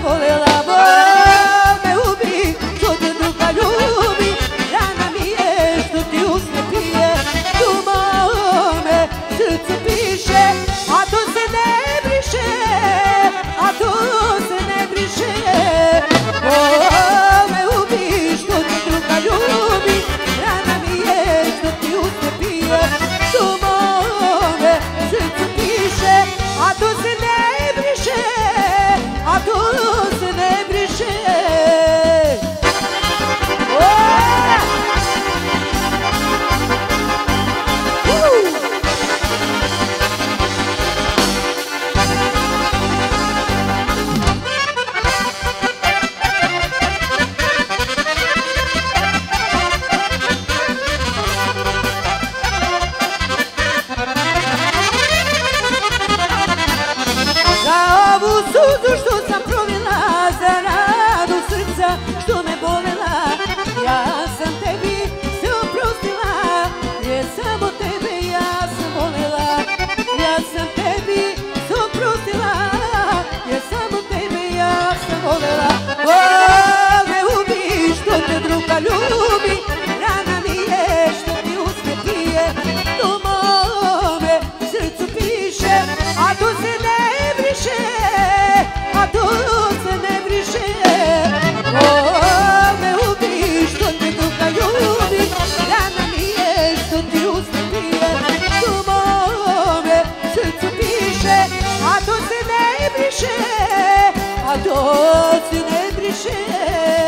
sam voljela. Bol me ubi, što te druga ljubi, rana mi je što ti usne pije. Tu mome srce piše, a to se ne briše, a to se ne briše. Bol me ubi, što te druga ljubi, rana mi je što ti usne pije. Tu mome srce piše, a to se ne briše, a to se ne briše. Suzu što sam provila, za radu srca što me bolela, ja sam tebi se oprostila, jer samo tebe ja sam volela. Ja sam tebi se oprostila, jer samo tebe ja sam volela. Bol me ubi, što te druga ljubi, rana mi je što ti usne pije. Tu mome srcu piše, a to se ne briše, a to se ne briše. Bol me ubi, što te druga ljubi, rana mi je što ti usne pije. Tu mome srcu piše, a to se ne briše, a to se ne briše.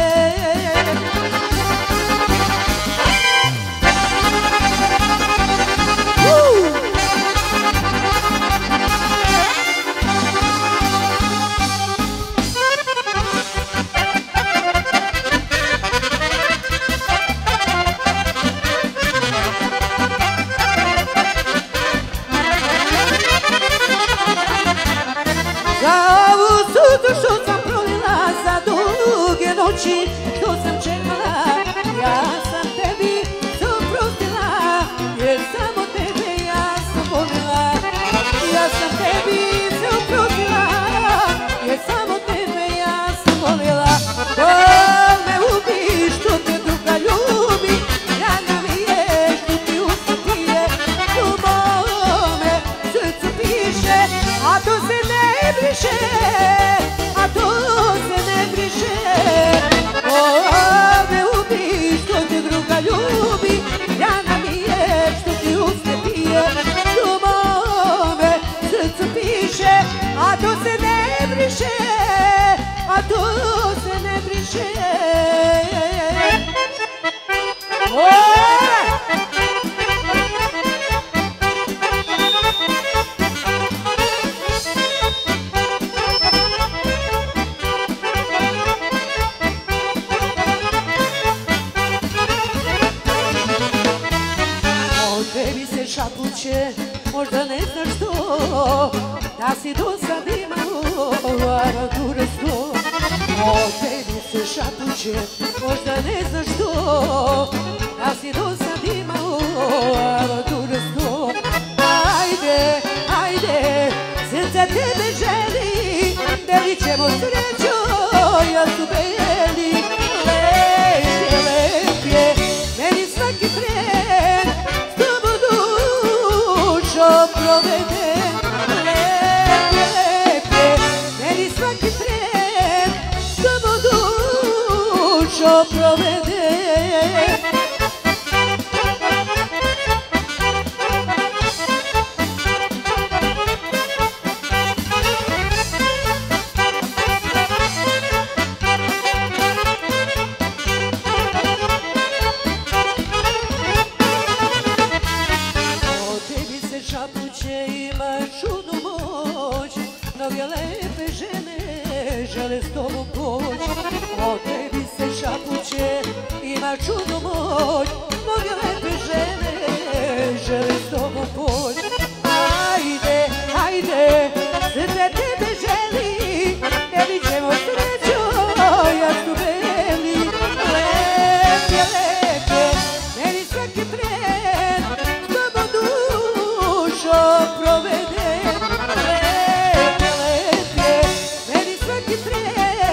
Što sam prolila za duge noći, što sam čekala, ja sam tebi se oprostila, jer samo tebe ja sam voljela. Ja sam tebi se oprostila, jer samo tebe ja sam voljela. Bol me ubi, što te druga ljubi, rana mi je što ti usne pije. Tu mome srcu piše, a to se ne briše, a to se ne briše. Bol me ubi, što te druga ljubi, rana mi je što ti usne pije. Tu mome srcu piše, a to se ne briše, a to se ne briše. Šapuće, možda ne znaš to, da si do sad imao avanture sto. O tebi se šapuće, možda ne znaš to, da si do sad imao avanture sto. Ajde, ajde, srce tebe želi, delit ćemo srećo, ja su beli. Lep je, lep je, meni svaki tren provede. Lep je, lep je, meni svaki tren s tobom dušo provede. Šapuće ima čudnu moć, mnoge lepe žene žele s tobom poć. O tebi se šapuće ima čudnu moć, mnoge lepe žene žele s tobom poć. Ajde, ajde, srce tebe želi, delit ćemo srećo, ja su beli. Lep je, lep je, meni svaki tren s tobom dušo provede. Lep je, meni svaki tren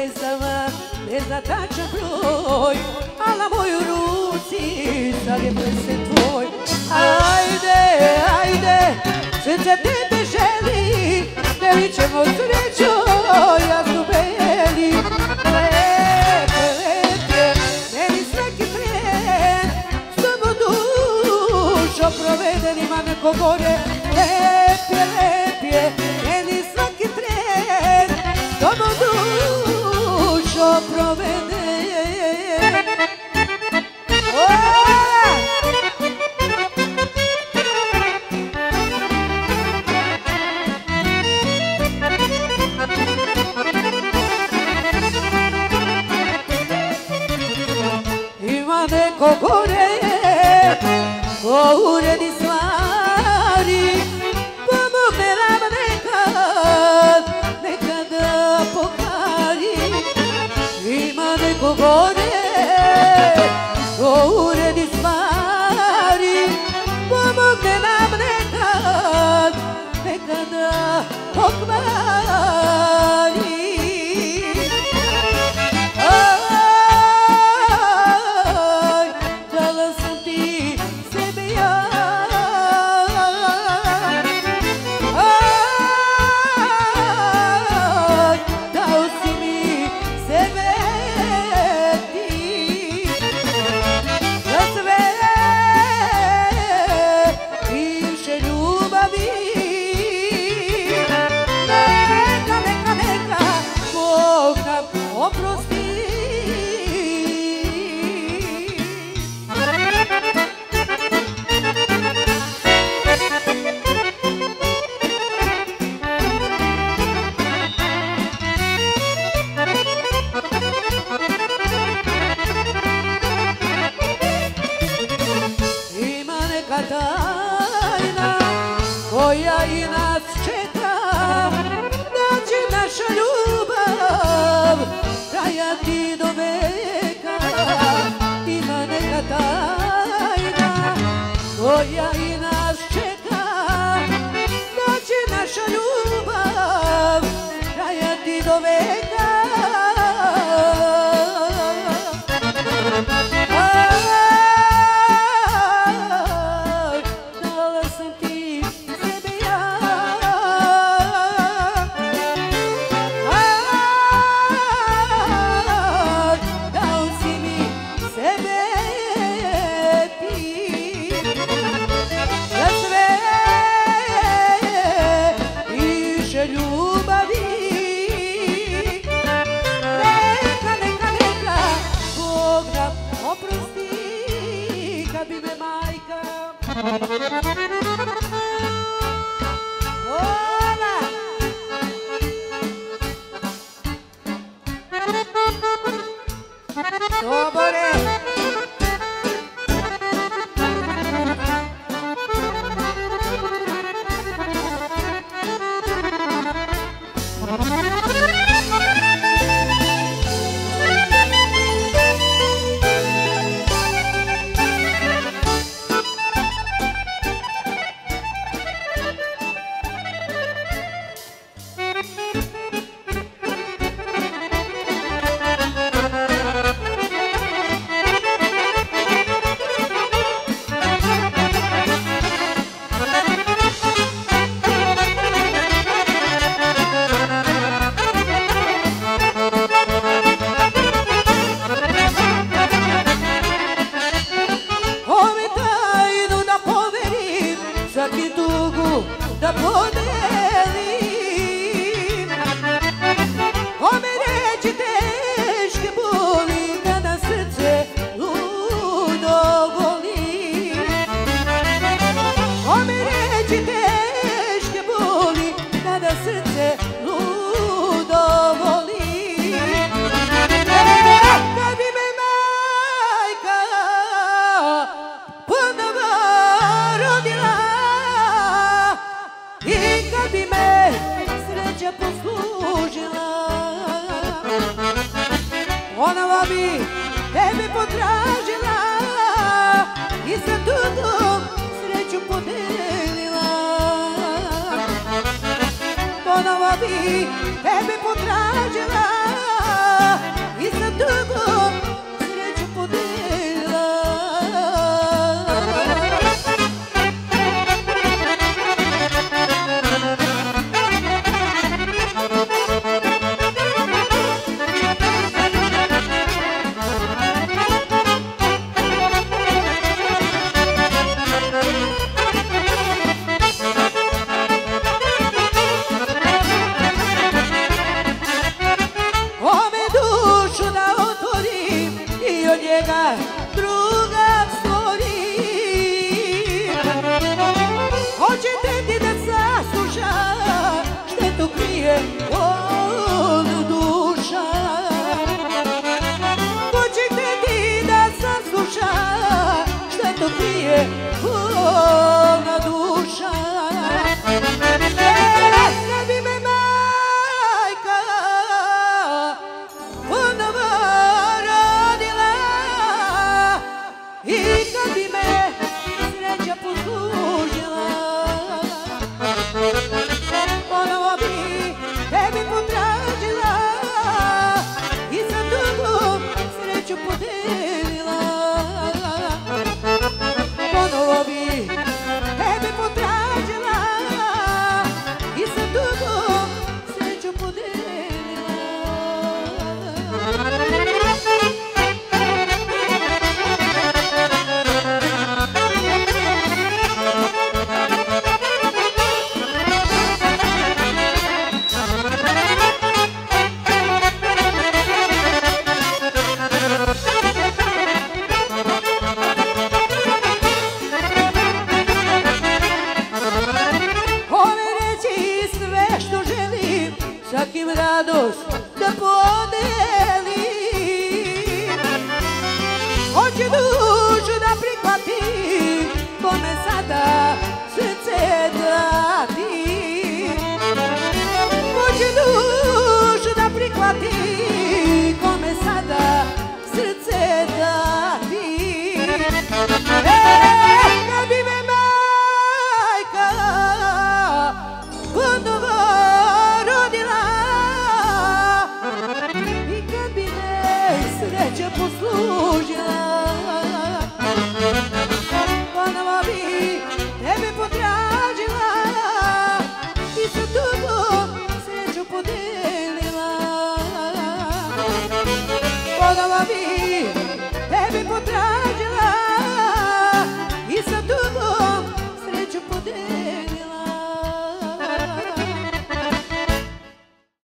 pesama, ne zna tačan broj, a na moju ruci sad je prsten tvoj. Ajde, ajde, srce tebe želi, delit ćemo srećo, jasno beli. Lepe, lepe, meni svaki tren, s tobom dušo proveden, ima neko gore. Lepe, lepe, meni svaki tren, s tobom dušo proveden. Neko gore, ko uredi stvari, pomogne nam nekad, nekad da pokari. Ima neko gore, ko uredi stvari, pomogne nam nekad, nekad da pokvari. Tajna koja i nas čeka, da će naša ljubav trajati do veka. Ima neka tajna koja i nas čeka, da će naša ljubav trajati do veka. Da podelim, ome reći teške boli, kada srce ludo voli. Ome reći teške boli, kada srce ludo voli. Kad bi me majka ponovo rodila, i kad bi me sreća poslužila, ponovo bi tebe potražila i sa tugom sreću podelila. Ponovo bi tebe potražila da pode